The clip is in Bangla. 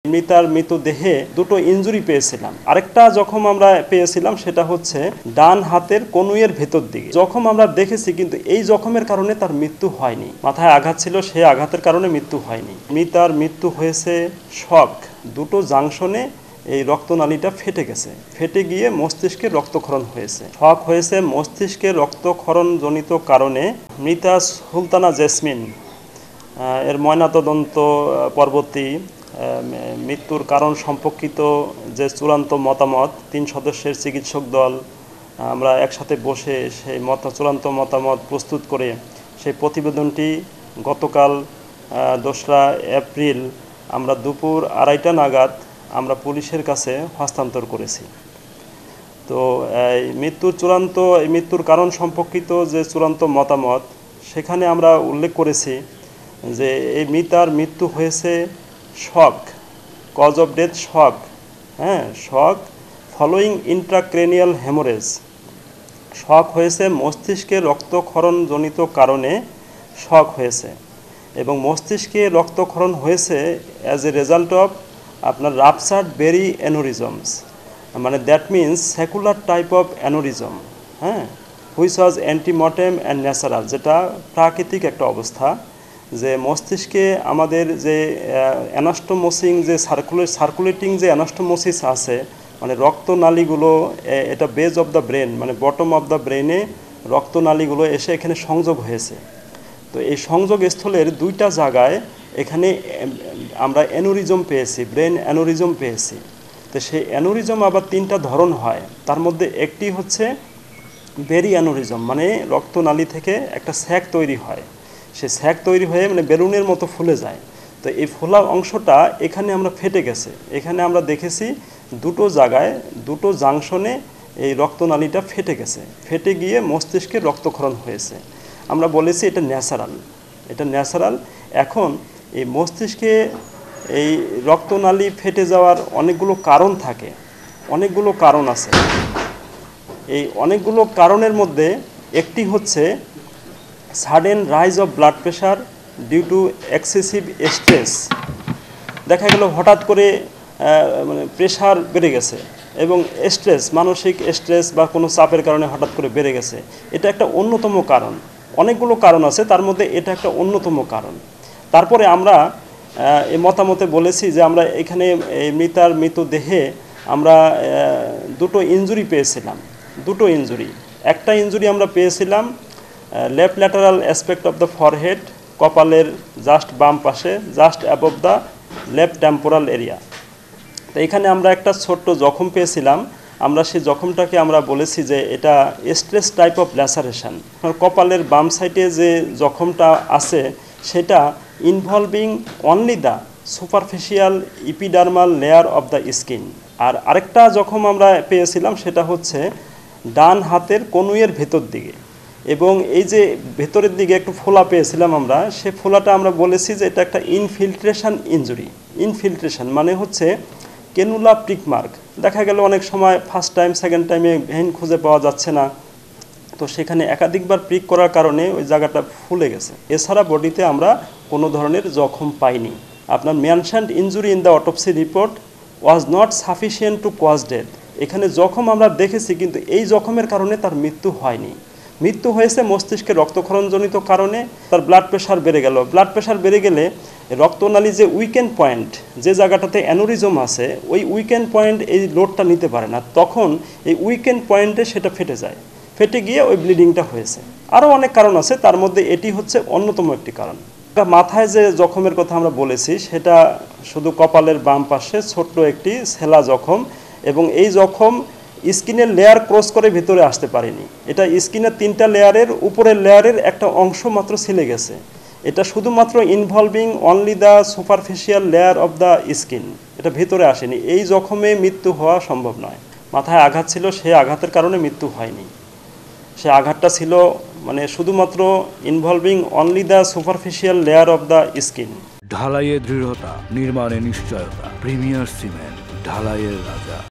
মৃতার মৃতদেহে দুটো ইনজুরি পেয়েছিলাম। আরেকটা জখম আমরা পেয়েছিলাম সেটা হচ্ছে ডান হাতের কনুইয়ের ভেতর দিকে। জখম আমরা দেখেছি, কিন্তু এই জখমের কারণে তার মৃত্যু হয়নি। মাথায় আঘাত ছিল, সেই আঘাতের কারণে মৃত্যু হয়নি। মৃতার মৃত্যু হয়েছে শক, দুটো জাংশনে এই রক্তনালীটা ফেটে গেছে, ফেটে গিয়ে মস্তিষ্কে রক্তক্ষরণ হয়েছে। শক হয়েছে মস্তিষ্কে রক্তক্ষরণজনিত কারণে। মৃতা সুলতানা জেসমিন এর ময়নাতদন্ত পরবর্তী মৃত্যুর কারণ সম্পর্কিত যে চূড়ান্ত মতামত, 3 সদস্যের চিকিৎসক দল আমরা একসাথে বসে সেই চূড়ান্ত মতামত প্রস্তুত করে সেই প্রতিবেদনটি গতকাল 2রা এপ্রিল আমরা দুপুর 2:30টা নাগাদ আমরা পুলিশের কাছে হস্তান্তর করেছি। তো এই মৃত্যুর কারণ সম্পর্কিত যে চূড়ান্ত মতামত, সেখানে আমরা উল্লেখ করেছি যে এই মৃতার মৃত্যু হয়েছে shock, cause of death shock, shock following intracranial haemorrhage. Shock হয়েছে মস্তিষ্কে রক্তক্ষরণজনিত কারণে শক হয়েছে, এবং মস্তিষ্কে রক্তক্ষরণ হয়েছে অ্যাজ এ রেজাল্ট অফ আপনার রাপচার্ড বেরি অ্যানোরিজমস, মানে that means saccular type of aneurysm, which was antemortem and natural, যেটা প্রাকৃতিক একটা অবস্থা। যে মস্তিষ্কে আমাদের যে অ্যানাস্টোমোসিং যে সার্কুলেটিং যে অ্যানাস্টোমোসিস আছে, মানে রক্তনালীগুলো, এটা বেজ অফ দ্য ব্রেন, মানে বটম অফ দ্য ব্রেনে রক্তনালীগুলো এসে এখানে সংযোগ হয়েছে। তো এই সংযোগ স্থলের 2টা জায়গায় এখানে আমরা অ্যানোরিজম পেয়েছি, ব্রেন অ্যানোরিজম পেয়েছি। তো সেই অ্যানোরিজম আবার 3টা ধরন হয়, তার মধ্যে একটি হচ্ছে বেরি অ্যানোরিজম, মানে রক্তনালী থেকে একটা স্যাক তৈরি হয়, সে স্যাক তৈরি হয়ে মানে বেলুনের মতো ফুলে যায়। তো এই ফোলা অংশটা এখানে আমরা ফেটে গেছে। এখানে আমরা দেখেছি দুটো জায়গায়, দুটো জাংশনে এই রক্তনালীটা ফেটে গেছে, ফেটে গিয়ে মস্তিষ্কে রক্তক্ষরণ হয়েছে। আমরা বলেছি এটা ন্যাচারাল। এখন এই মস্তিষ্কে এই রক্তনালী ফেটে যাওয়ার অনেকগুলো কারণ থাকে, অনেকগুলো কারণ আছে। এই অনেকগুলো কারণের মধ্যে একটি হচ্ছে sudden rise of blood pressure due to excessive stress. দেখা গেল হঠাৎ করে মানে প্রেশার বেড়ে গেছে, এবং স্ট্রেস, মানসিক স্ট্রেস বা কোনো চাপের কারণে হঠাৎ করে বেড়ে গেছে। এটা একটা অন্যতম কারণ। অনেকগুলো কারণ আছে, তার মধ্যে এটা একটা অন্যতম কারণ। তারপরে আমরা এই মতামতে বলেছি যে আমরা এখানে এই মৃতার মৃতদেহে আমরা দুটো ইনজুরি পেয়েছিলাম, দুটো ইনজুরি। একটা ইনজুরি আমরা পেয়েছিলাম left lateral aspect of the forehead, কপালের জাস্ট বাম পাশে, just above the left temporal area. তো এখানে আমরা একটা ছোট্ট জখম পেয়েছিলাম। আমরা সেই জখমটাকে আমরা বলেছি যে এটা স্ট্রেস টাইপ অফ ল্যাসারেশন। কপালের বাম সাইডে যে জখমটা আছে সেটা involving only the superficial epidermal layer of the skin. আর আরেকটা জখম আমরা পেয়েছিলাম সেটা হচ্ছে ডান হাতের কনুইয়ের ভেতর দিকে, এবং এই যে ভেতরের দিকে একটু ফোলা পেয়েছিলাম আমরা, সে ফোলাটা আমরা বলেছি যে এটা একটা ইনফিল্ট্রেশন ইনজুরি। ইনফিল্ট্রেশন মানে হচ্ছে কেনুলা প্রিক মার্ক। দেখা গেল অনেক সময় ফার্স্ট টাইম সেকেন্ড টাইমে ভেইন খুঁজে পাওয়া যাচ্ছে না, তো সেখানে একাধিকবার প্রিক করার কারণে ওই জায়গাটা ফুলে গেছে। এছাড়া বডিতে আমরা কোনো ধরনের জখম পাইনি। আপনার mentioned injury in the autopsy report was not sufficient to cause death. এখানে জখম আমরা দেখেছি, কিন্তু এই জখমের কারণে তার মৃত্যু হয়নি। মৃত্যু হয়েছে মস্তিষ্কে রক্তক্ষরণজনিত কারণে। তার ব্লাড প্রেশার বেড়ে গেল। ব্লাড প্রেশার বেড়ে গেলে রক্তনালী যে উইকেন্ড পয়েন্ট, যে জায়গাটাতে অ্যানোরিজম আছে, ওই উইকেন্ড পয়েন্ট এই লোডটা নিতে পারে না, তখন এই উইকেন্ড পয়েন্টে সেটা ফেটে যায়, ফেটে গিয়ে ওই ব্লিডিংটা হয়েছে। আরও অনেক কারণ আছে, তার মধ্যে এটি হচ্ছে অন্যতম একটি কারণ। মাথায় যে জখমের কথা আমরা বলেছি সেটা শুধু কপালের বাম পাশে ছোট্ট একটি সেলা জখম, এবং এই জখম স্কিনের লেয়ার ক্রস করে ভিতরে আসতে পারেনি। এটা স্কিনের 3টা লেয়ারের উপরের লেয়ারের একটা অংশ মাত্র ছিলে গেছে। এটা শুধুমাত্র involving only the superficial layer of the skin, এটা ভিতরে আসেনি। এই জখমে মৃত্যু হওয়া সম্ভব নয়। মাথায় আঘাত ছিল, সেই আঘাতের কারণে মৃত্যু হয়নি। সে আঘাতটা ছিল মানে শুধুমাত্র involving only the superficial layer of the skin. ঢালাইয়ে দৃঢ়তা, নির্মাণে নিশ্চয়তা, প্রিমিয়ার সিমেন্ট, ঢালাইয়ের রাজা।